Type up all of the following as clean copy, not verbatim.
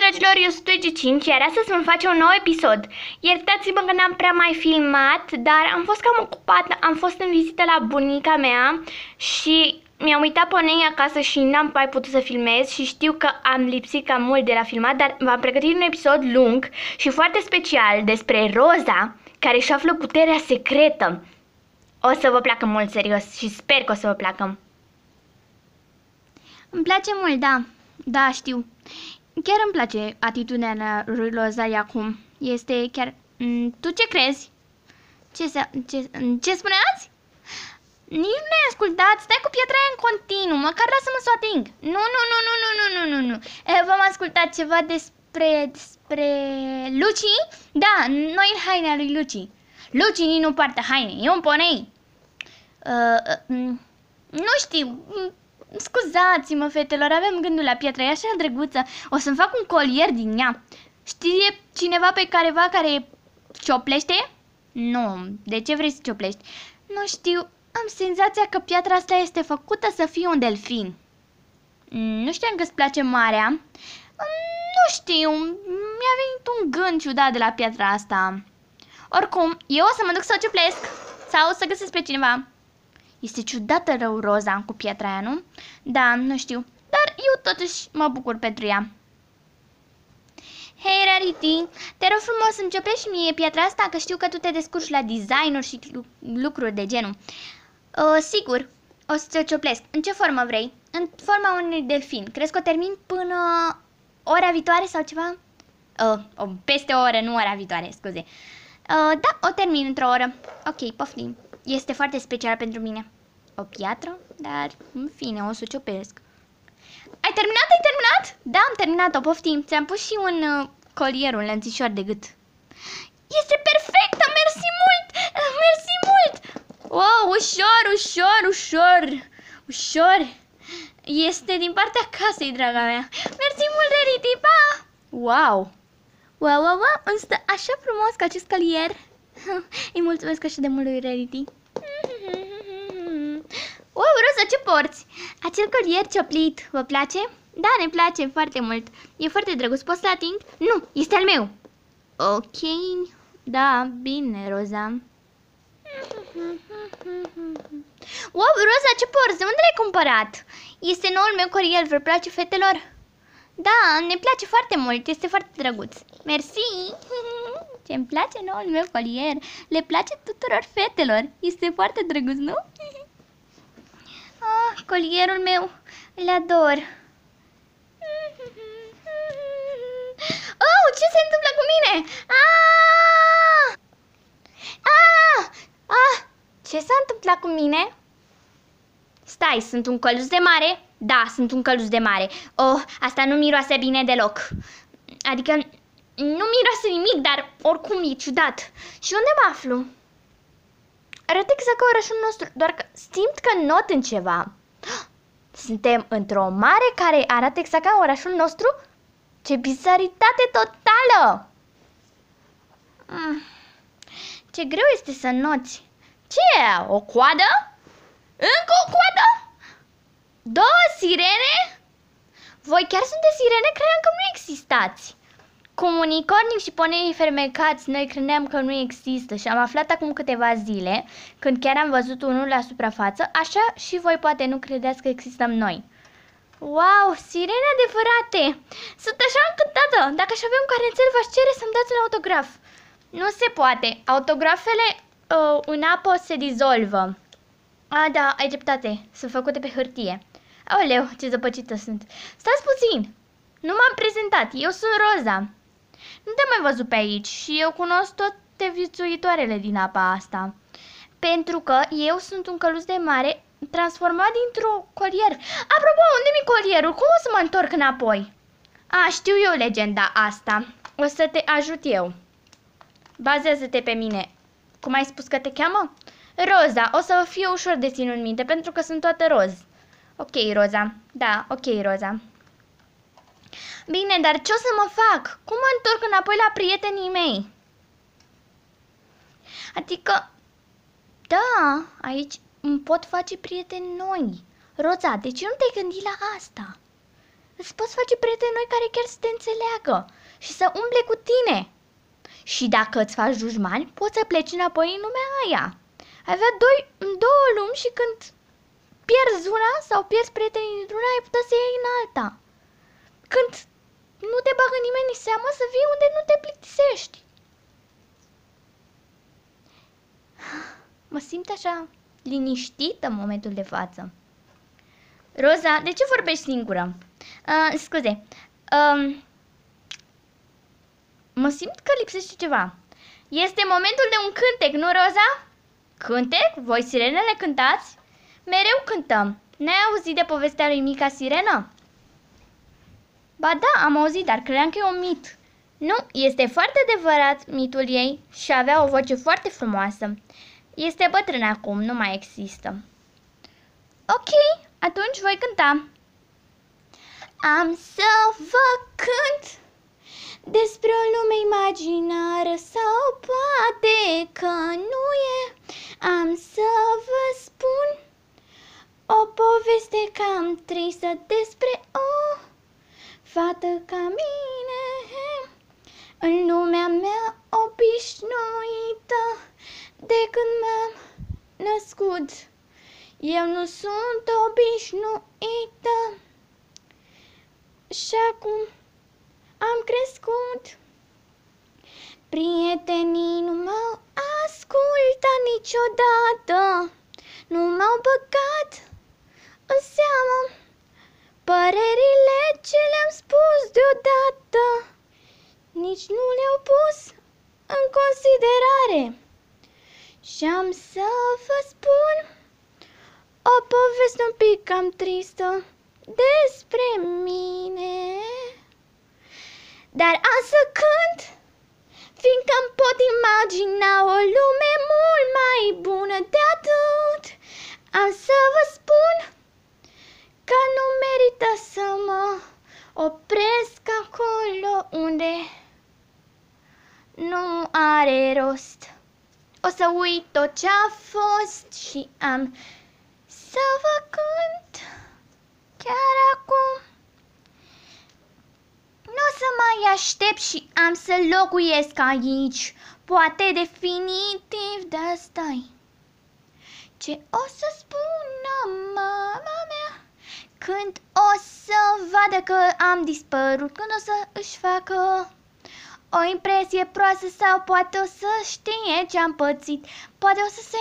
dragilor, eu sunt G5, iar astăzi vom face un nou episod. Iertați-mă că n-am prea mai filmat, dar am fost cam ocupată, am fost în vizită la bunica mea și mi-am uitat ponei acasă și n-am mai putut să filmez și știu că am lipsit cam mult de la filmat, dar v-am pregătit un episod lung și foarte special despre Roza, care își află puterea secretă. O să vă placă mult, serios, și sper că o să vă placă. Îmi place mult, da. Da, știu. Chiar îmi place atitudinea lui Rosalie acum. Este chiar... Tu ce crezi? Ce spuneați? Nici nu ne-ai ascultat. Stai cu piatra aia în continuu. Măcar lasă-mă să o ating. Nu. V-am ascultat ceva despre Luci? Da, noi în hainea lui Luci. Luci nici nu poartă haine. E un ponei. Nu știu... Scuzați-mă, fetelor, avem gândul la piatră, e așa drăguță. O să-mi fac un colier din ea. Știe cineva pe careva care cioplește? Nu, de ce vrei să cioplești? Nu știu, am senzația că piatra asta este făcută să fie un delfin. Nu știam că îți place marea. Nu știu, mi-a venit un gând ciudat de la piatra asta. Oricum, eu o să mă duc să o ciuplesc sau să găsesc pe cineva. Este ciudată rău Roza cu piatra aia, nu? Da, nu știu. Dar eu totuși mă bucur pentru ea. Hei, Rarity, te rog frumos să-mi cioplești și mie piatra asta, că știu că tu te descurci la design-uri și lucruri de genul. Sigur, o să ți-o cioplesc. În ce formă vrei? În forma unui delfin. Crezi că o termin până ora viitoare sau ceva? Peste o oră, nu ora viitoare, scuze. Da, o termin într-o oră. Ok, poftim. Este foarte special pentru mine. O piatră, dar în fine, o să o ciopesc. Ai terminat? Ai terminat? Da, am terminat-o, poftim. Ți-am pus și un colier, un lănțișor de gât. Este perfectă, mersi mult! Mersi mult! Wow, ușor. Este din partea casei, draga mea. Mersi mult, Rarity, pa! Wow, îmi stă așa frumos ca acest colier. Îi mulțumesc așa de mult lui Rarity. Wow, Rosa, ce porți? Acel colier cioplit, vă place? Da, ne place foarte mult. E foarte drăguț, poți să-l ating? Nu, este al meu. Ok, da, bine, Rosa. Wow, Rosa, ce porți? De unde l-ai cumpărat? Este noul meu colier, vă place, fetelor? Da, ne place foarte mult, este foarte drăguț. Mersi! Ce-mi place noul meu colier. Le place tuturor fetelor. Este foarte drăguț, nu? Colierul meu. Îl ador. Oh, ce se întâmplă cu mine? Ce s-a întâmplat cu mine? Stai, sunt un căluț de mare? Da, sunt un căluț de mare. Oh, asta nu miroase bine deloc. Adică nu miroase nimic, dar oricum e ciudat. Și unde mă aflu? Arată exact ca orașul nostru, doar că simt că not în ceva. Suntem într-o mare care arată exact ca orașul nostru? Ce bizaritate totală! Ce greu este să noți. Ce e? O coadă? Încă o coadă? Două sirene? Voi chiar sunteți sirene? Credeam că nu existați. Cum unicornii și ponei fermecați, noi credeam că nu există și am aflat acum câteva zile, când chiar am văzut unul la suprafață, așa și voi poate nu credeți că existăm noi. Wow, sirene adevărate! Sunt așa încântată! Dacă aș avea un carețel, v-aș cere să-mi dați un autograf. Nu se poate. Autografele în apă se dizolvă. Da, ai dreptate. Sunt făcute pe hârtie. Aoleu, ce zăpăcită sunt. Stați puțin! Nu m-am prezentat. Eu sunt Roza. Nu te-am mai văzut pe aici și eu cunosc toate viețuitoarele din apa asta. Pentru că eu sunt un căluț de mare transformat dintr-un colier. Apropo, unde mi colierul? Cum o să mă întorc înapoi? Știu eu legenda asta. O să te ajut eu. Bazează-te pe mine. Cum ai spus că te cheamă? Roza. O să vă fie ușor de ținut minte pentru că sunt toată roz. Ok, Roza. Da, ok, Roza. Bine, dar ce o să mă fac? Cum mă întorc înapoi la prietenii mei? Adică, da, aici îmi pot face prieteni noi. Roza, de ce nu te-ai gândit la asta? îți poți face prieteni noi care chiar să te înțeleagă și să umble cu tine. Și dacă îți faci dușmani, poți să pleci înapoi în lumea aia. Ai avea două lumi și când pierzi una sau pierzi prietenii dintr-una, ai putea să iei în alta. Când nu te bagă nimeni în seamă, să vii unde nu te plictisești. Mă simt așa liniștită în momentul de față. Roza, de ce vorbești singură? Scuze. Mă simt că lipsește ceva. Este momentul de un cântec, nu, Roza? Cântec? Voi sirenele cântați? Mereu cântăm. N-ai auzit de povestea lui Mica Sirenă? Ba da, am auzit, dar credeam că e un mit. Nu, este foarte adevărat mitul ei și avea o voce foarte frumoasă. Este bătrână acum, nu mai există. Ok, atunci voi cânta. Am să vă cânt despre o lume imaginară sau poate că nu e. Am să vă spun o poveste cam tristă despre o fată ca mine în lumea mea obișnuită. De când m-am născut, eu nu sunt obișnuită și acum am crescut. Prietenii nu m-au ascultat niciodată, nu m-au băgat în seamă părerile ce le-am spus deodată, nici nu le-au pus în considerare. Și am să vă spun o poveste un pic cam tristă despre mine. Dar am să cânt, fiindcă îmi pot imagina o lume mult mai bună de atât. Am să vă spun că nu merită să mă opresc acolo unde nu are rost. O să uit tot ce-a fost și am să vă cânt chiar acum. Nu o să mai aștept și am să locuiesc aici, poate definitiv, dar stai. Ce o să spună mama mea când o să vadă că am dispărut, când o să își facă o impresie proastă sau poate o să știe ce-am pățit, poate o să se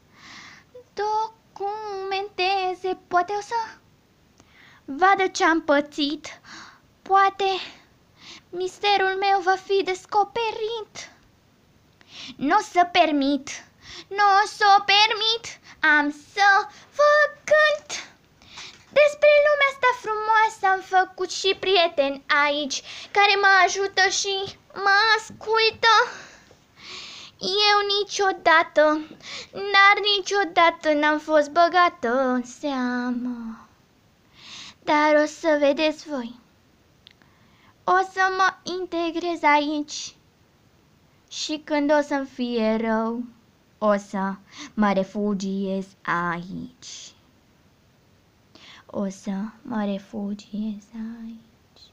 documenteze, poate o să vadă ce-am pățit, poate misterul meu va fi descoperit. Nu o să permit, nu o să o permit, am să vă cânt. Despre lumea asta frumoasă am făcut și prieteni aici, care mă ajută și mă ascultă. Eu niciodată n-am fost băgată în seamă. Dar o să vedeți voi, o să mă integrez aici și când o să-mi fie rău, o să mă refugiez aici. O să mă refugiez aici.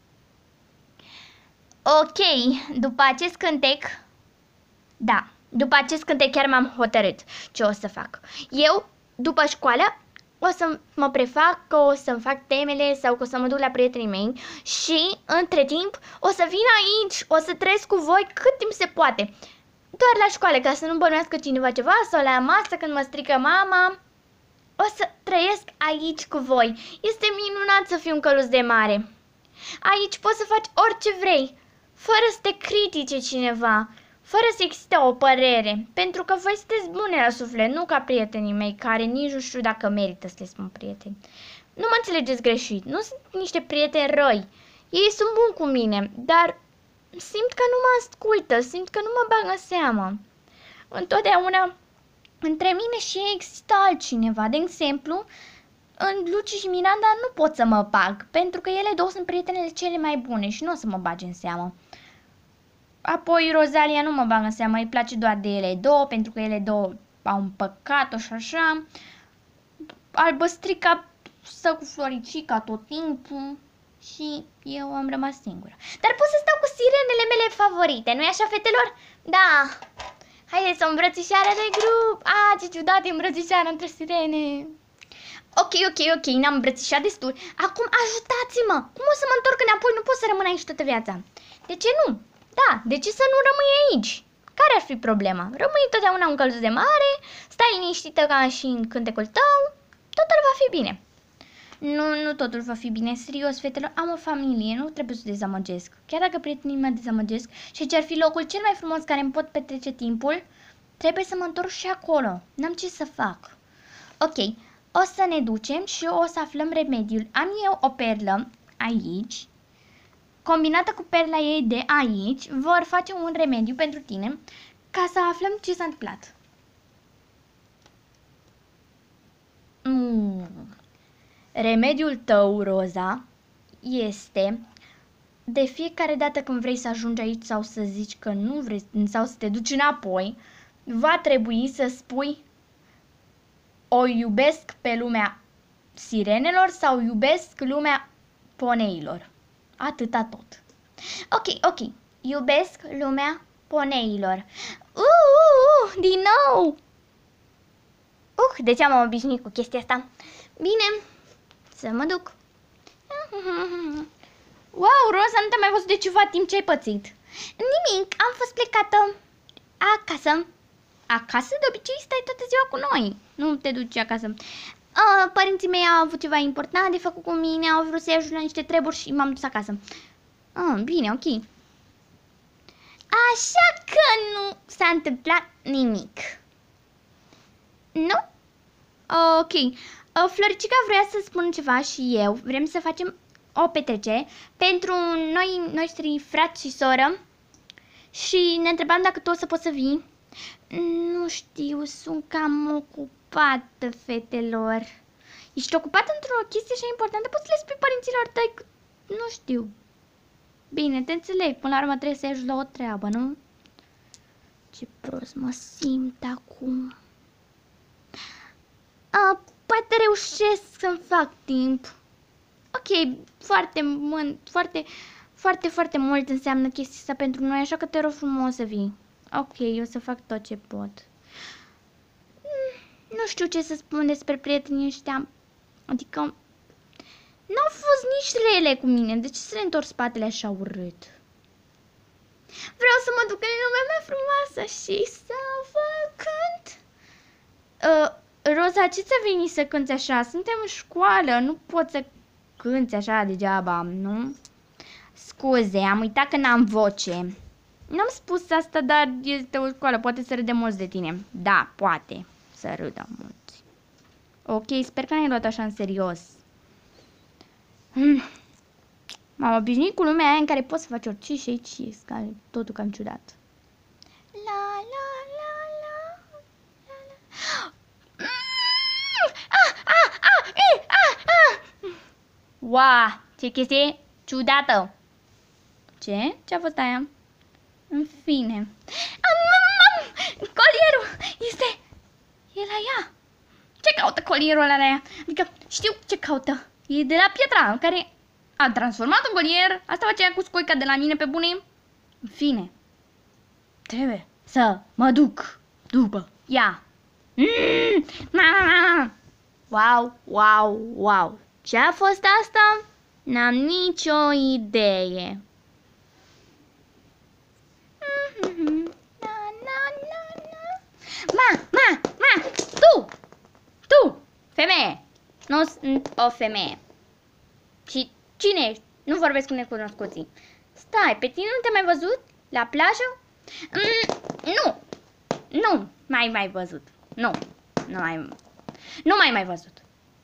Ok, după acest cântec, după acest cântec chiar m-am hotărât ce o să fac. Eu, după școală, o să mă prefac că o să-mi fac temele sau că o să mă duc la prietenii mei și, între timp, o să vin aici, o să trăiesc cu voi cât timp se poate. Doar la școală, ca să nu bănuiască cineva ceva, sau la masă când mă strică mama. O să trăiesc aici cu voi. Este minunat să fiu un căluț de mare. Aici poți să faci orice vrei, fără să te critique cineva, fără să existe o părere, pentru că voi sunteți bune la suflet, nu ca prietenii mei, care nici nu știu dacă merită să le spun prieteni. Nu mă înțelegeți greșit, nu sunt niște prieteni răi. Ei sunt buni cu mine, dar simt că nu mă ascultă, simt că nu mă bagă în seamă. Întotdeauna între mine și ei există altcineva. De exemplu, în Luci și Miranda nu pot să mă bag, pentru că ele două sunt prietenele cele mai bune și nu o să mă bage în seamă. Apoi Rosalia nu mă bagă în seamă, îi place doar de ele două, pentru că ele două au împăcat-o și așa. Albăstrica stă cu Floricica tot timpul. și eu am rămas singură. Dar pot să stau cu sirenele mele favorite, nu-i așa, fetelor? Da! Haideți, o îmbrățișare de grup! Ce ciudat e îmbrățișarea între sirene! Ok, ne-am îmbrățișat destul. Acum ajutați-mă! Cum o să mă întorc înapoi? Nu pot să rămân aici toată viața. De ce nu? Da, de ce să nu rămâi aici? Care ar fi problema? Rămâi totdeauna un călduț de mare, stai liniștită ca și în cântecul tău, totul va fi bine. Nu totul va fi bine, serios, fetelor, am o familie, nu trebuie să o dezamăgesc. Chiar dacă prietenii mă dezamăgesc și ce ar fi locul cel mai frumos care îmi pot petrece timpul, trebuie să mă întorc și acolo. N-am ce să fac. Ok, o să ne ducem și o să aflăm remediul. Am eu o perlă aici, combinată cu perla ei de aici, vor face un remediu pentru tine ca să aflăm ce s-a întâmplat. Remediul tău, Roza, este de fiecare dată când vrei să ajungi aici sau să zici că nu vrei sau să te duci înapoi, va trebui să spui o iubesc pe lumea sirenelor sau iubesc lumea poneilor. Atâta tot. Ok. Iubesc lumea poneilor. Din nou! De ce am obișnuit cu chestia asta? Bine, să mă duc. Wow, Rosa, nu te-am mai văzut de ceva timp, ce ai pățit? Nimic, am fost plecată acasă. Acasă? De obicei stai toată ziua cu noi. Nu te duci acasă. Părinții mei au avut ceva important de făcut cu mine, au vrut să-i ajut la niște treburi și m-am dus acasă. Bine, ok. Așa că nu s-a întâmplat nimic. Nu? Ok. Floricica vrea să spun ceva și eu. Vrem să facem o petrecere pentru noi noștri frați și soră. Și ne întrebam dacă tu o să poți să vii. Nu știu, sunt cam ocupată, fetelor. Ești ocupată într-o chestie așa importantă? Poți să le spui părinților tăi? Nu știu. Bine, te înțeleg. Până la urmă trebuie să-i ajut la o treabă, nu? Ce prost mă simt acum. Poate reușesc să-mi fac timp. Ok, foarte mult înseamnă chestia asta pentru noi, așa că te rog frumos să vii. Ok, eu să fac tot ce pot. Nu știu ce să spun despre prietenii ăștia. Adică n-au fost nici rele cu mine. De ce să le întorc spatele așa urât? Vreau să mă duc în lumea mea frumoasă și să vă cânt. Roza, ce ți-a venit să cânti așa? Suntem în școală, nu poți să cânti așa degeaba, nu? Scuze, am uitat că n-am voce. N-am spus asta, dar este o școală, poate să râde mulți de tine. Da, poate să râdă mulți. Ok, sper că n-ai luat așa în serios. M-am obișnuit cu lumea aia în care poți să faci orice și aici e totul cam ciudat. Wow, ce chestie ciudată. Ce? Ce-a fost aia? În fine. Colierul! E la ea. Ce caută colierul ăla la ea? Adică știu ce caută. E de la pietra care a transformat un colier. Asta face ea cu scoica de la mine, pe bune. În fine. Trebuie să mă duc după ea. Wow. Ce a fost asta? N-am nicio idee. Tu, femeie, nu sunt o femeie. Și cine ești? Nu vorbesc cu necunoscuții. Stai, pe tine nu te-am mai văzut? La plajă? Nu mai văzut. Nu mai văzut.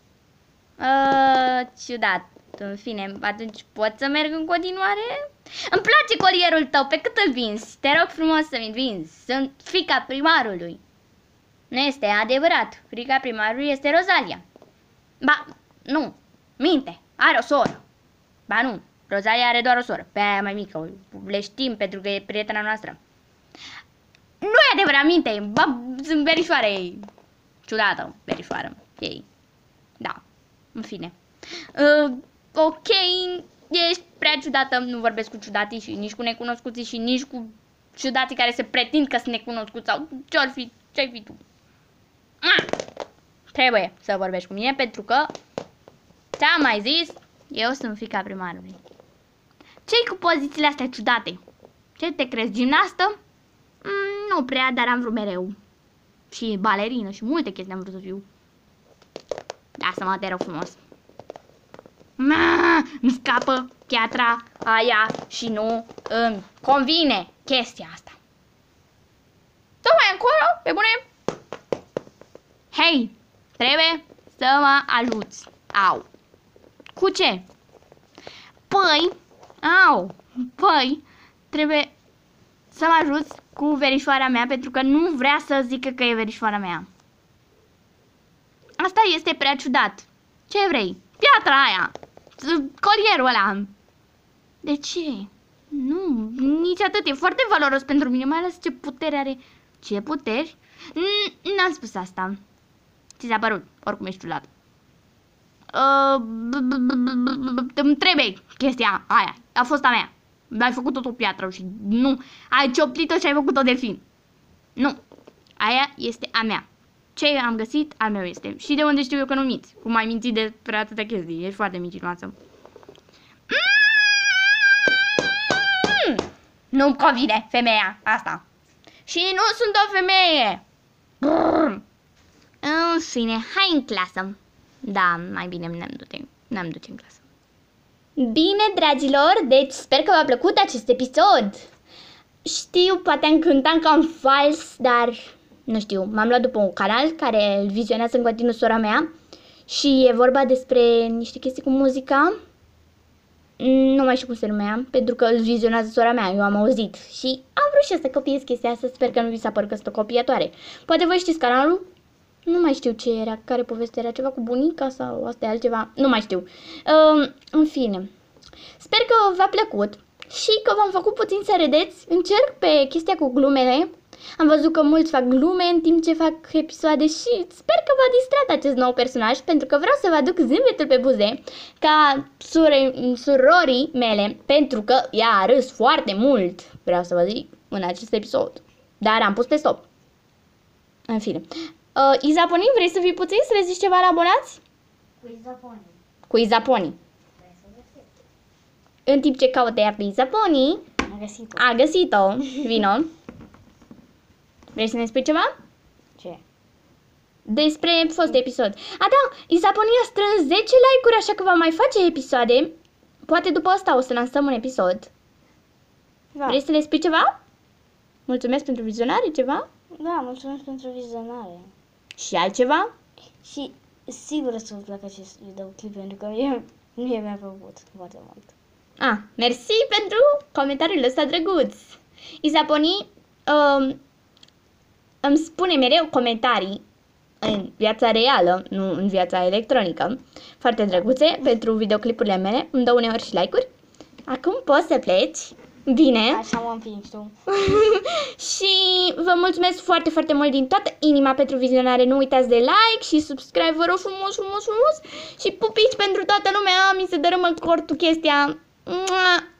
Ciudat. În fine, atunci pot să merg în continuare? Îmi place colierul tău, pe cât îl vinzi? Te rog frumos să-mi vinzi. Sunt fiica primarului. Nu este adevărat. Fiica primarului este Rozalia. Ba, nu. Minte. Are o soră. Ba nu. Rozalia are doar o soră. Pe aia mai mică. Le știm pentru că e prietena noastră. Nu e adevărat, minte. Ba, sunt verișoare. Ciudată verișoară. Ei. Da. În fine. Ok. Ești prea ciudată, nu vorbesc cu ciudații și nici cu necunoscuții și nici cu ciudații care se pretind că sunt necunoscuți sau ce-ai fi tu. Trebuie să vorbești cu mine pentru că ți-am mai zis, eu sunt fiica primarului. Ce-i cu pozițiile astea ciudate? Ce te crezi, gimnastă? Nu prea, dar am vrut mereu. Și balerină și multe chestii am vrut să fiu. Lasă-mă, te rog frumos. Îmi scapă piatra aia și nu îmi convine chestia asta. Tocmai încolo, pe bune. Hei, trebuie să mă ajuți. Au. Cu ce? Păi, trebuie să mă ajuți cu verișoara mea, pentru că nu vrea să zică că e verișoara mea. Asta este prea ciudat. Ce vrei? Piatra aia, colierul ăla. De ce? Nu, nici atât, e foarte valoros pentru mine, mai ales ce putere are. Ce puteri? N-am spus asta. Ți s-a părut, oricum ești ciudat. Îmi trebuie chestia aia, a fost a mea. Ai făcut tot o piatră și nu, ai cioplit-o și ai făcut-o delfin. Nu, aia este a mea. Ce am găsit, al meu este. Și de unde știu eu că nu minți? Cum ai mințit despre atâtea chestii, ești foarte mincinoasă. Nu-mi convine femeia asta. Și nu sunt o femeie. În fine, hai în clasă. Da, mai bine ne-am duce în clasă. Bine, dragilor, deci sper că v-a plăcut acest episod. Știu, poate am cântat cam fals, dar nu știu, m-am luat după un canal care îl vizionează în continuu sora mea și e vorba despre niște chestii cu muzica. Nu mai știu cum se numea, pentru că îl vizionează sora mea, eu am auzit și am vrut și eu să copiez chestia asta, sper că nu vi s-a părut că sunt o copiatoare. Poate voi știți canalul? Nu mai știu ce era, care poveste era, ceva cu bunica sau asta e altceva, nu mai știu. În fine, sper că v-a plăcut și că v-am făcut puțin să râdeți. Încerc pe chestia cu glumele. Am văzut că mulți fac glume în timp ce fac episoade și sper că v-a distrat acest nou personaj, pentru că vreau să vă aduc zâmbetul pe buze ca surorii mele, pentru că ea a râs foarte mult, vreau să vă zic, în acest episod. Dar am pus pe stop. În fine. Izaponi, vrei să fii puțin să le zici ceva la abonați? Cu Izaponi. În timp ce caută ea pe Izaponi, a găsit-o. Vino. Vrei să ne spui ceva? Ce? Despre fost episod. A, da, Izaponi a strâns 10 like-uri, așa că va mai face episoade. Poate după asta o să lansăm un episod. Da. Vrei să le spui ceva? Mulțumesc pentru vizionare, ceva? Da, mulțumesc pentru vizionare. Și altceva? Și sigur să vă placă acest videoclip, pentru că mie mi-a plăcut foarte mult. Mersi pentru comentariul ăsta drăguț. Izaponi îmi spune mereu comentarii în viața reală, nu în viața electronică, foarte drăguțe pentru videoclipurile mele, îmi dă uneori și like-uri. Acum poți să pleci. Bine. Așa mă împingi tu. Și vă mulțumesc foarte, foarte mult din toată inima pentru vizionare. Nu uitați de like și subscribe, vă rog frumos, frumos, frumos. Și pupici pentru toată lumea. Mi se dărâmă cortul chestia. Mua!